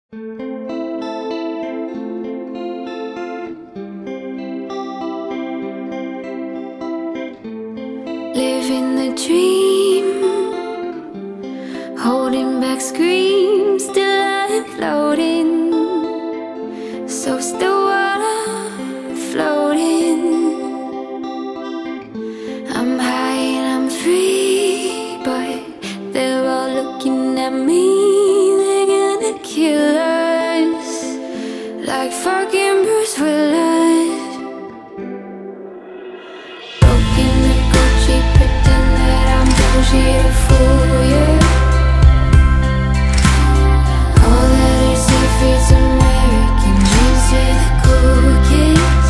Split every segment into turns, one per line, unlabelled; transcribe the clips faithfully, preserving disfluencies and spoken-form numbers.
Living the dream, holding back screams, still I'm floating. So's the water floating. I'm high and I'm free, but they're all looking at me. They're gonna kill us like fucking Bruce Willis. Here to fool you. All that I see fits American dreams to the cool kids.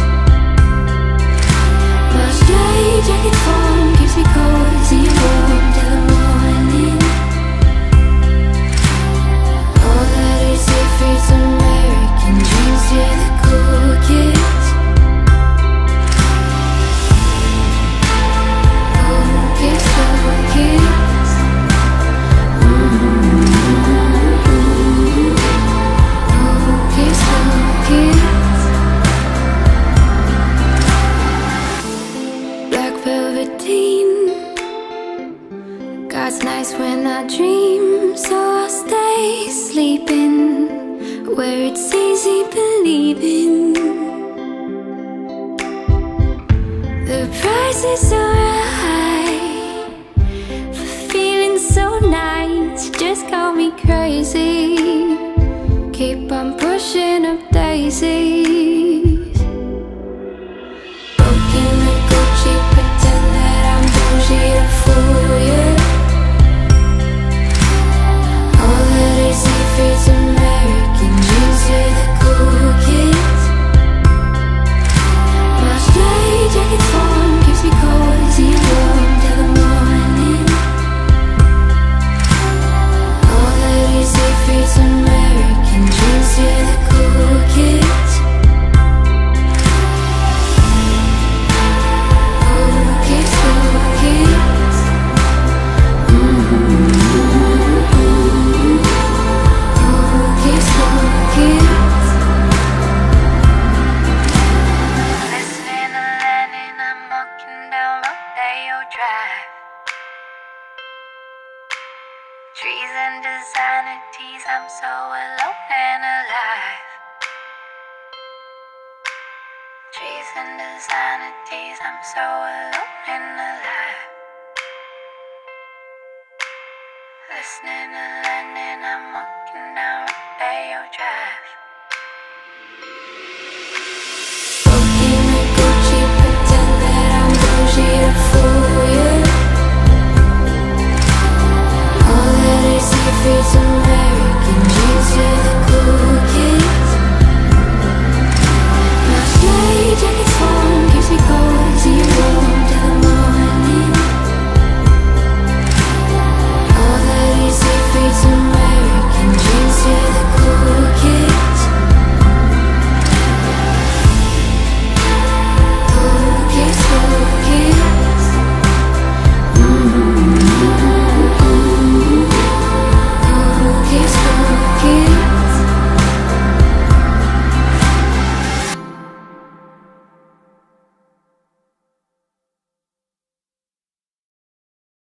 My straight jacket form keeps me cozy and warm till the morning. All that I see fits American dreams to the cool kids. God's nice when I dream, so I'll stay sleeping where it's easy believing. The price is so high for feeling so nice. Just call me crazy, keep on pushing up daisies. Broken the Gucci, pretend that I'm bougie to fool you. It's American dreams to the cool kids. My straight jacket form keeps me cozy and warm till the morning. All that is safe is American dreams to the cool kids. Cool kids, cool kids. Mm-hmm. Listening to Lennon, I'm walking down Rodeo Drive. Trees and designer tees, I'm so alone and alive. Trees and designer tees, I'm so alone and alive. Listening to Lennon, I'm walking down Rodeo Drive. Broken the Gucci, pretend that I'm bougie to fool you. All that I see fits